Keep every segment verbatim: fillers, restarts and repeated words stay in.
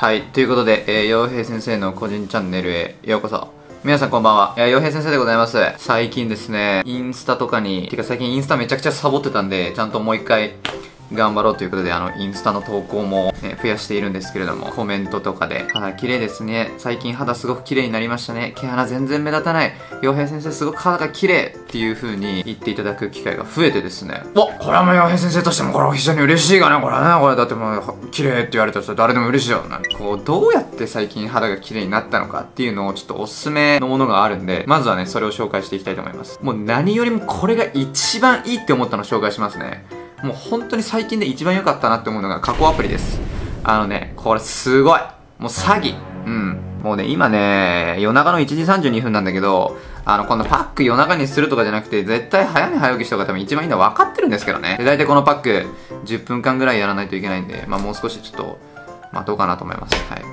はい、ということで、えー、洋平先生の個人チャンネルへようこそ。皆さんこんばんは。洋平先生でございます。最近ですね、インスタとかに、てか最近インスタめちゃくちゃサボってたんで、ちゃんともう一回、頑張ろうということで、あの、インスタの投稿も、ね、増やしているんですけれども、コメントとかで、肌綺麗ですね。最近肌すごく綺麗になりましたね。毛穴全然目立たない。洋平先生すごく肌が綺麗っていう風に言っていただく機会が増えてですね。お、これはもう洋平先生としてもこれは非常に嬉しいがね、これはね。これだってもう、綺麗って言われたら誰でも嬉しいよな。こう、どうやって最近肌が綺麗になったのかっていうのをちょっとおすすめのものがあるんで、まずはね、それを紹介していきたいと思います。もう何よりもこれが一番いいって思ったのを紹介しますね。もう本当に最近で一番良かったなって思うのが加工アプリです。あのね、これすごい。もう詐欺。うん。もうね、今ね、夜中のいちじさんじゅうにふんなんだけど、あの、このパック夜中にするとかじゃなくて、絶対早寝早起きした方が多分一番いいのは分かってるんですけどね。で、大体このパックじゅっぷんかんぐらいやらないといけないんで、まあもう少しちょっと待とうかなと思います。はい。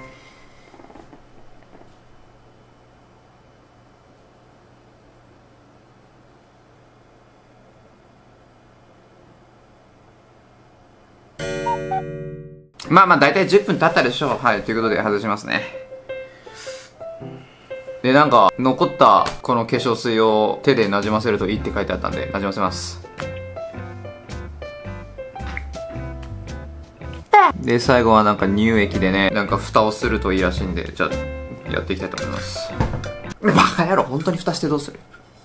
まあまあ大体じゅっぷん経ったでしょう。はい。ということで外しますね。で、なんか、残ったこの化粧水を手でなじませるといいって書いてあったんで、なじませます。で、最後はなんか乳液でね、なんか蓋をするといいらしいんで、じゃあ、やっていきたいと思います。バカ野郎、本当に蓋してどうする？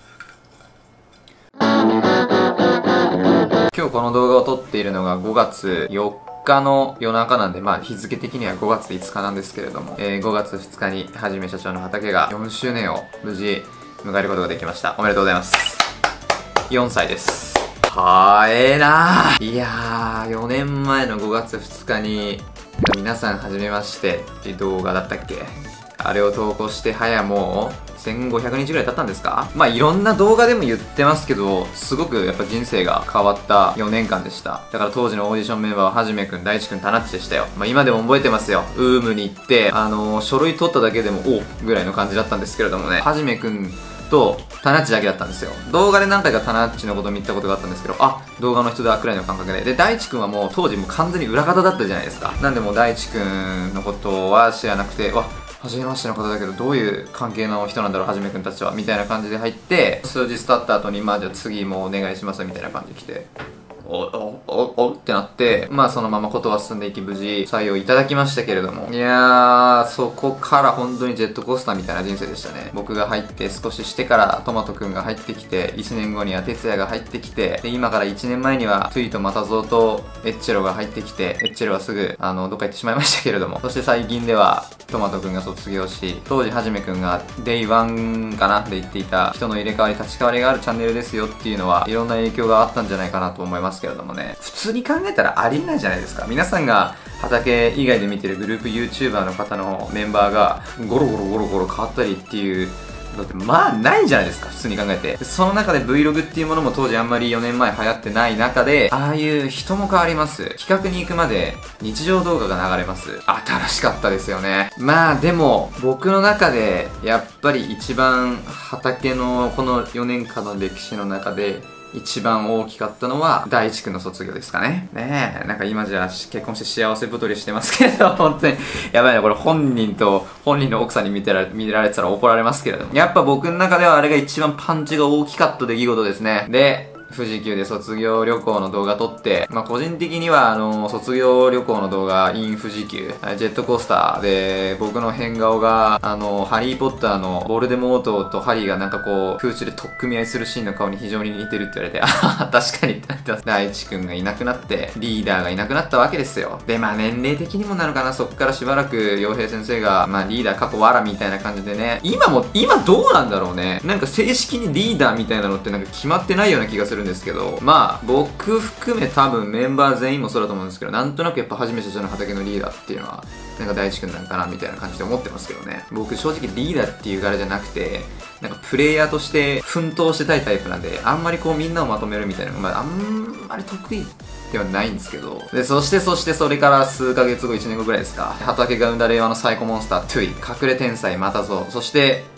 今日この動画を撮っているのがごがつよっかの夜中なんで、まあ日付的にはごがついつかなんですけれども、えー、ごがつふつかにはじめ社長の畑がよんしゅうねんを無事迎えることができました。おめでとうございます。よんさいです。はえーなー。いやー、よねんまえのごがつふつかに皆さんはじめましてっていう動画だったっけ？あれを投稿して早もうせんごひゃくにちぐらい経ったんですか？まあいろんな動画でも言ってますけど、すごくやっぱ人生が変わったよねんかんでした。だから当時のオーディションメンバーははじめくん、大地くん、たなっちでしたよ。まあ今でも覚えてますよ。ウームに行って、あのー、書類取っただけでもおぐらいの感じだったんですけれどもね、はじめくんとタナッチだけだったんですよ。動画で何回かタナッチのことを見たことがあったんですけど、あ、動画の人だくらいの感覚で。で、大地くんはもう当時もう完全に裏方だったじゃないですか。なんでもう大地くんのことは知らなくて、わ、初めましての方だけどどういう関係の人なんだろう、はじめくんたちはみたいな感じで入って、数日経った後に、まあじゃあ次もお願いしますみたいな感じで来て、お、お、お、おってなって、まあそのままことは進んでいき無事採用いただきましたけれども、いやー、そこから本当にジェットコースターみたいな人生でしたね。僕が入って少ししてからトマトくんが入ってきて、いちねんごには哲也が入ってきて、で今からいちねんまえにはトゥイとマタゾウとエッチェロが入ってきて、エッチェロはすぐあのどっか行ってしまいましたけれども、そして最近ではトマトくんが卒業し、当時はじめくんがデイワンかなで言っていた人の入れ替わり立ち替わりがあるチャンネルですよっていうのは、いろんな影響があったんじゃないかなと思いますけれどもね、普通に考えたらありえないじゃないですか。皆さんが畑以外で見てるグループ YouTuber の方のメンバーがゴロゴロゴロゴロ変わったりっていうだってまあないじゃないですか、普通に考えて。その中で Vlog っていうものも当時あんまりよねんまえ流行ってない中で、ああいう人も変わります、企画に行くまで日常動画が流れます。新しかったですよね。まあでも僕の中でやっぱり一番畑のこのよねんかんの歴史の中で一番大きかったのは大地くんの卒業ですかね。ねえ、なんか今じゃ結婚して幸せ太りしてますけれど、本当にやばいな、これ本人と本人の奥さんに見てら見られてたら怒られますけれども、やっぱ僕の中ではあれが一番パンチが大きかった出来事ですね。で、富士急で卒業旅行の動画撮って、まあ個人的にはあの卒業旅行の動画 in 富士急ジェットコースターで僕の変顔があのハリーポッターのボルデモートとハリーがなんかこう空中で取っ組み合いするシーンの顔に非常に似てるって言われて、ああ確かにってなってます。大地くんがいなくなってリーダーがいなくなったわけですよ。でまあ年齢的にもなのかな、そっからしばらく洋平先生がまあリーダー過去わらみたいな感じでね、今も今どうなんだろうね、なんか正式にリーダーみたいなのってなんか決まってないような気がするんですけど、まあ僕含め多分メンバー全員もそうだと思うんですけど、なんとなくやっぱはじめ社長の畑のリーダーっていうのはなんか大地くんなんかなみたいな感じで思ってますけどね。僕正直リーダーっていう柄じゃなくて、なんかプレイヤーとして奮闘してたいタイプなんで、あんまりこうみんなをまとめるみたいなのが、まあ、あんまり得意ではないんですけど、でそしてそしてそれから数ヶ月後いちねんごぐらいですか、畑が生んだ令和のサイコモンスタートゥイ、隠れ天才またぞ、そして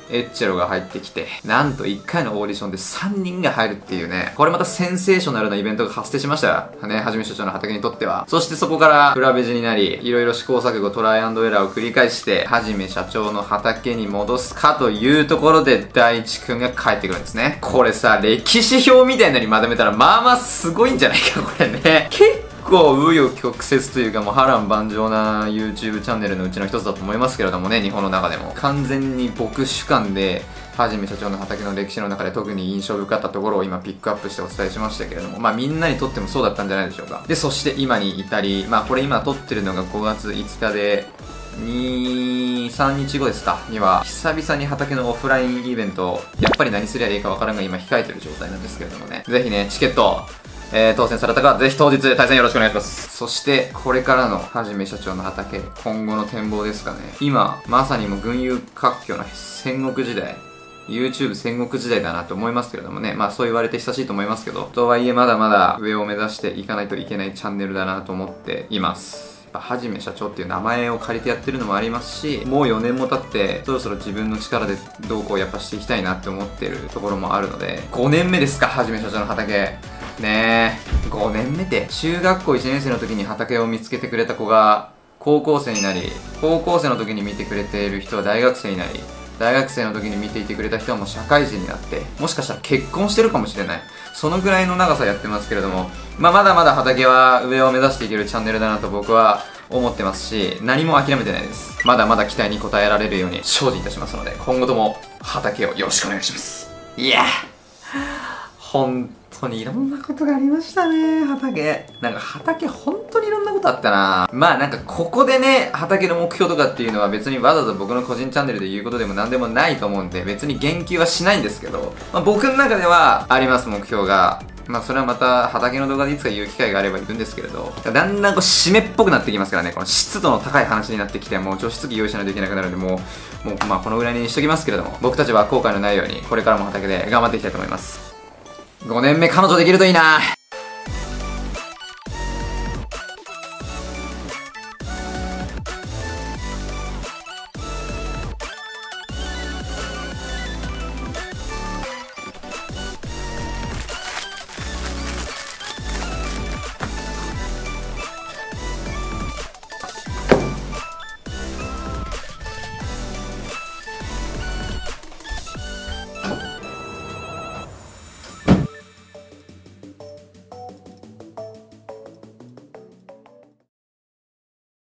エッチェロが入ってきて、なんといっかいのオーディションでさんにんが入るっていうね、これまたセンセーショナルなイベントが発生しましたよ。ね、はじめ社長の畑にとっては。そしてそこから裏ベジになり、いろいろ試行錯誤、トライアンドエラーを繰り返して、はじめ社長の畑に戻すかというところで、大地くんが帰ってくるんですね。これさ、歴史表みたいなのにまとめたら、まあまあすごいんじゃないか、これね。結構紆余曲折というかもう波乱万丈な YouTube チャンネルのうちの一つだと思いますけれどもね、日本の中でも。完全に僕主観で、はじめ社長の畑の歴史の中で特に印象深かったところを今ピックアップしてお伝えしましたけれども、まあみんなにとってもそうだったんじゃないでしょうか。で、そして今に至り、まあこれ今撮ってるのがごがついつかで、に、さんにちごですかには、久々に畑のオフラインイベントを、やっぱり何すりゃいいかわからんが今控えてる状態なんですけれどもね。ぜひね、チケット、えー、当選された方、ぜひ当日対戦よろしくお願いします。そして、これからのはじめ社長の畑、今後の展望ですかね。今、まさにもう群雄割拠の戦国時代、YouTube 戦国時代だなと思いますけれどもね。まあそう言われて久しいと思いますけど、とはいえまだまだ上を目指していかないといけないチャンネルだなと思っています。はじめ社長っていう名前を借りてやってるのもありますし、もうよねんも経ってそろそろ自分の力でどうこうやっぱしていきたいなって思ってるところもあるので、ごねんめですか、はじめ社長の畑ねえ。ごねんめって中学校いちねん生の時に畑を見つけてくれた子が高校生になり、高校生の時に見てくれている人は大学生になり、大学生の時に見ていてくれた人はもう社会人になって、もしかしたら結婚してるかもしれない。そのぐらいの長さやってますけれども、まあまだまだ畑は上を目指していけるチャンネルだなと僕は思ってますし、何も諦めてないです。まだまだ期待に応えられるように精進いたしますので、今後とも畑をよろしくお願いします。いや本当にいろんなことがありましたね、畑。なんか畑本当にいろんなことあったな。まあなんかここでね、畑の目標とかっていうのは別にわざわざ僕の個人チャンネルで言うことでも何でもないと思うんで、別に言及はしないんですけど、まあ、僕の中ではあります、目標が。まあそれはまた畑の動画でいつか言う機会があれば言うんですけれど、だんだんこう締めっぽくなってきますからね、この湿度の高い話になってきて、もう除湿機用意しないといけなくなるんで、もう、もうまあこのぐらいにしときますけれども、僕たちは後悔のないようにこれからも畑で頑張っていきたいと思います。ごねんめ彼女できるといいな。